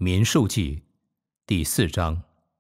民数记第4章。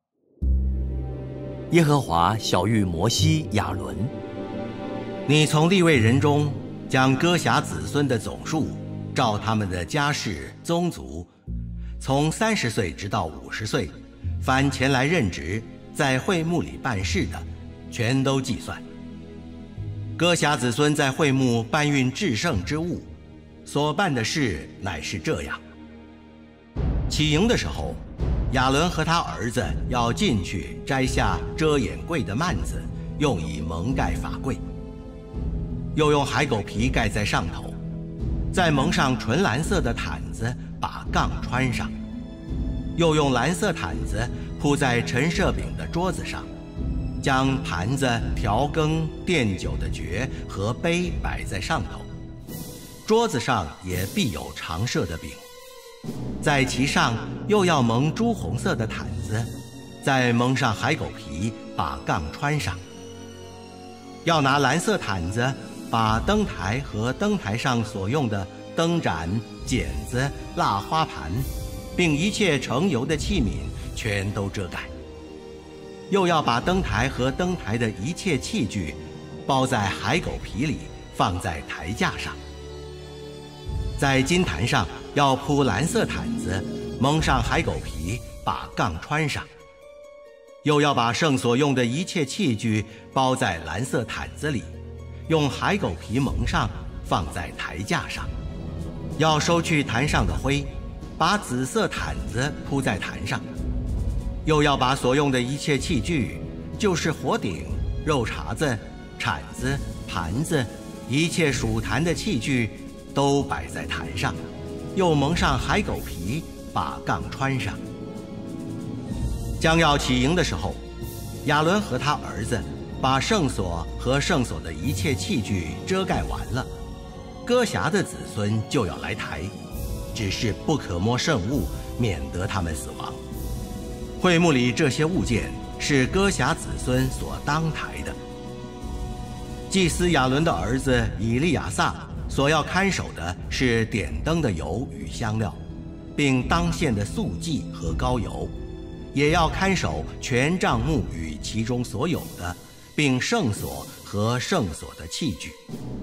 耶和华晓谕摩西、亚伦： 你从利未人中将哥辖子孙的总数，照他们的家世宗族，从30岁直到50岁，凡前来任职在会幕里办事的，全都计算。哥辖子孙在会幕搬运至圣之物，所办的事乃是这样：起营的时候，亚伦和他儿子要进去摘下遮掩柜的幔子，用以蒙盖法柜，又用海狗皮盖在上头，再蒙上纯蓝色的毯子，把杠穿上，又用蓝色毯子铺在陈设饼的桌子上，将盘子、调羹、奠酒的爵和杯摆在上头，桌子上也必有常设的饼，在其上又要蒙朱红色的毯子，再蒙上海狗皮，把杠穿上。要拿蓝色毯子把灯台和灯台上所用的灯盏、剪子、蜡花盘，并一切盛油的器皿全都遮盖。又要把灯台和灯台的一切器具包在海狗皮里，放在台架上。在金坛上要铺蓝色毯子，蒙上海狗皮，把杠穿上。又要把圣所用的一切器具包在蓝色毯子里，用海狗皮蒙上，放在台架上。要收去坛上的灰，把紫色毯子铺在坛上。又要把所用的一切器具，就是火鼎、肉叉子、铲子、盘子，一切属坛的器具都摆在坛上，又蒙上海狗皮，把杠穿上。将要起营的时候，亚伦和他儿子把圣所和圣所的一切器具遮盖完了，哥辖的子孙就要来抬，只是不可摸圣物，免得他们死亡。会幕里这些物件是哥辖子孙所当抬的。祭司亚伦的儿子以利亚撒所要看守的是点灯的油与香料，并当献的素祭和膏油，也要看守全帐幕与其中所有的，并圣所和圣所的器具。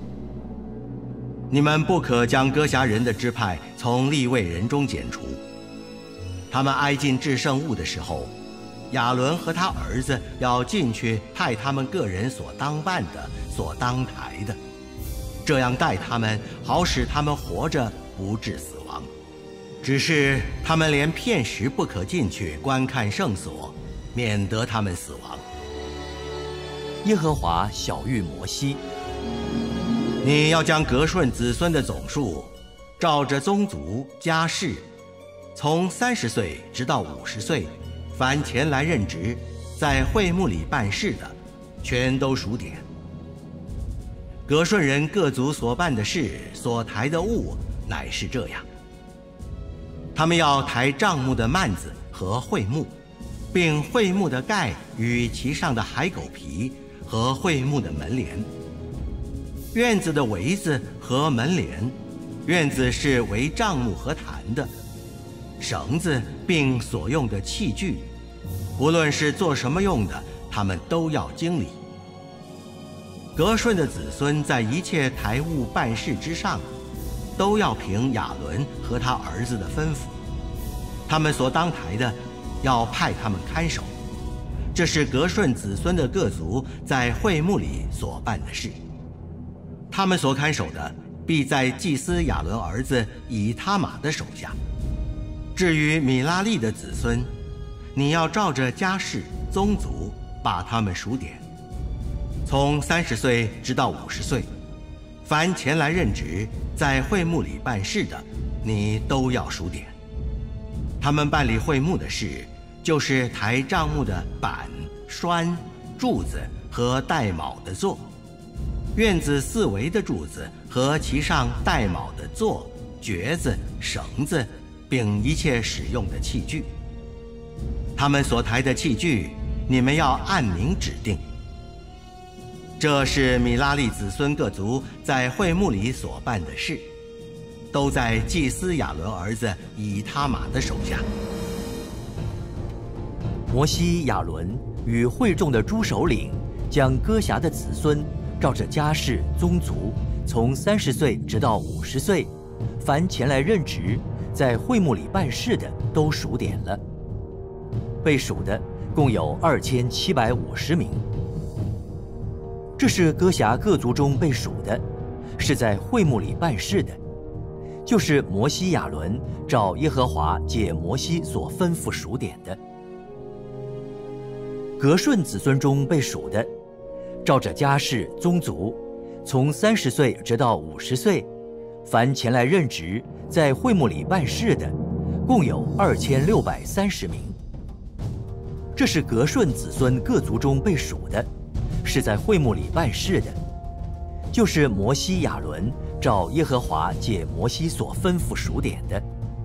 你们不可将哥辖人的支派从利未人中剪除。他们挨近至圣物的时候，亚伦和他儿子要进去派他们个人所当办的、所当抬的，这样待他们，好使他们活着不致死亡。只是他们连片时不可进去观看圣所，免得他们死亡。 耶和华晓谕摩西： 你要将革顺子孙的总数，照着宗族家世，从30岁直到50岁，凡前来任职在会幕里办事的，全都数点。革顺人各族所办的事，所抬的物乃是这样：他们要抬帐幕的幔子和会幕，并会幕的盖与其上的海狗皮和会幕的门帘，院子的围子和门帘，院子是围帐幕和坛的，绳子并所用的器具，无论是做什么用的，他们都要经理。革顺的子孙在一切台务办事之上，都要凭亚伦和他儿子的吩咐，他们所当抬的，要派他们看守。这是革顺子孙的各族在会幕里所办的事。他们所看守的，必在祭司亚伦儿子以他玛的手下。至于米拉利的子孙，你要照着家世宗族把他们数点，从30岁直到50岁，凡前来任职在会幕里办事的，你都要数点。他们办理会幕的事，就是抬帐幕的板、栓、柱子和带卯的座，院子四围的柱子和其上带卯的座、橛子、绳子，并一切使用的器具。他们所抬的器具，你们要按名指定。这是米拉利子孙各族在会幕里所办的事，都在祭司亚伦儿子以他玛的手下。 摩西、亚伦与会众的诸首领，将哥辖的子孙照着家世宗族，从30岁直到50岁，凡前来任职，在会幕里办事的，都数点了。被数的共有2750名。这是哥辖各族中被数的，是在会幕里办事的，就是摩西、亚伦照耶和华借摩西所吩咐数点的。革顺子孙中被数的，照着家世宗族，从30岁直到50岁，凡前来任职，在会幕里办事的，共有2630名。这是革顺子孙各族中被数的，是在会幕里办事的，就是摩西、亚伦照耶和华借摩西所吩咐数点的。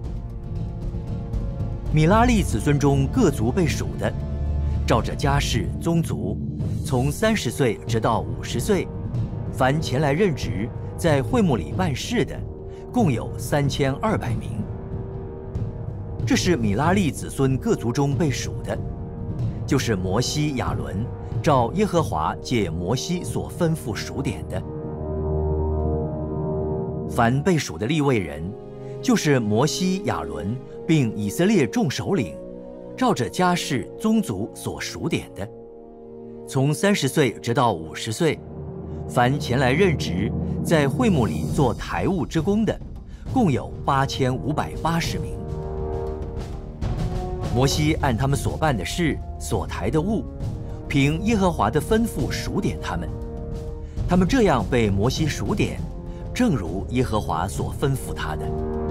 米拉利子孙中各族被数的，照着家世宗族，从30岁直到50岁，凡前来任职，在会幕里办事的，共有3200名。这是米拉利子孙各族中被数的，就是摩西、亚伦照耶和华借摩西所吩咐数点的。凡被数的利未人，就是摩西、亚伦并以色列众首领，照着家世宗族所数点的，从30岁直到50岁，凡前来任职，在会幕里做台务之工的，共有8580名。摩西按他们所办的事、所抬的物，凭耶和华的吩咐数点他们。他们这样被摩西数点，正如耶和华所吩咐他的。